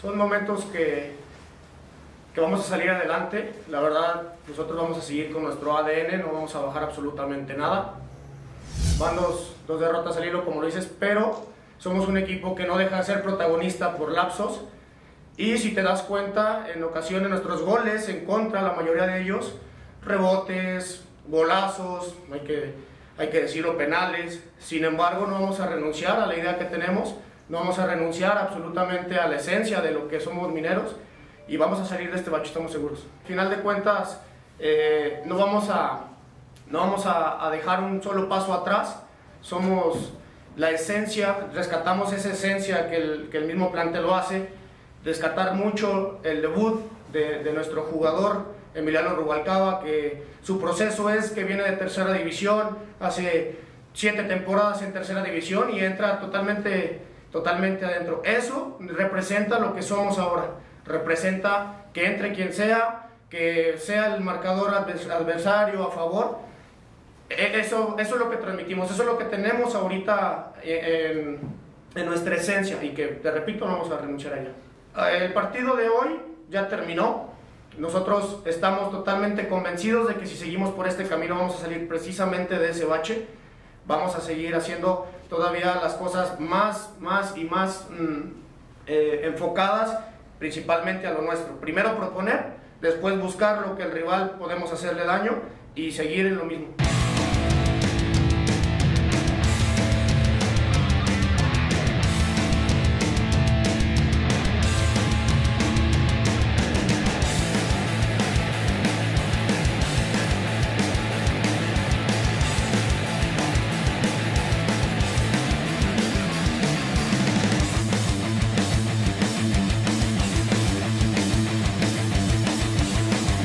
Son momentos que vamos a salir adelante. La verdad, nosotros vamos a seguir con nuestro ADN, no vamos a bajar absolutamente nada. Van dos derrotas al hilo, como lo dices, pero somos un equipo que no deja de ser protagonista por lapsos. Y si te das cuenta, en ocasiones nuestros goles en contra, la mayoría de ellos, rebotes, golazos, hay que decirlo, penales. Sin embargo, no vamos a renunciar a la idea que tenemos, no vamos a renunciar absolutamente a la esencia de lo que somos mineros y vamos a salir de este bache, estamos seguros. Al final de cuentas, no vamos a dejar un solo paso atrás. Somos la esencia, rescatamos esa esencia que el mismo plantel lo hace. Rescatar mucho el debut de nuestro jugador Emiliano Rubalcaba, que su proceso es que viene de tercera división, hace 7 temporadas en tercera división y entra totalmente adentro. Eso representa lo que somos ahora, representa que entre quien sea, que sea el marcador adversario a favor. Eso es lo que transmitimos, eso es lo que tenemos ahorita en nuestra esencia y que, te repito, no vamos a renunciar a ella. El partido de hoy ya terminó. Nosotros estamos totalmente convencidos de que si seguimos por este camino vamos a salir precisamente de ese bache. Vamos a seguir haciendo todavía las cosas más enfocadas principalmente a lo nuestro. Primero proponer, después buscar lo que el rival podemos hacerle daño y seguir en lo mismo.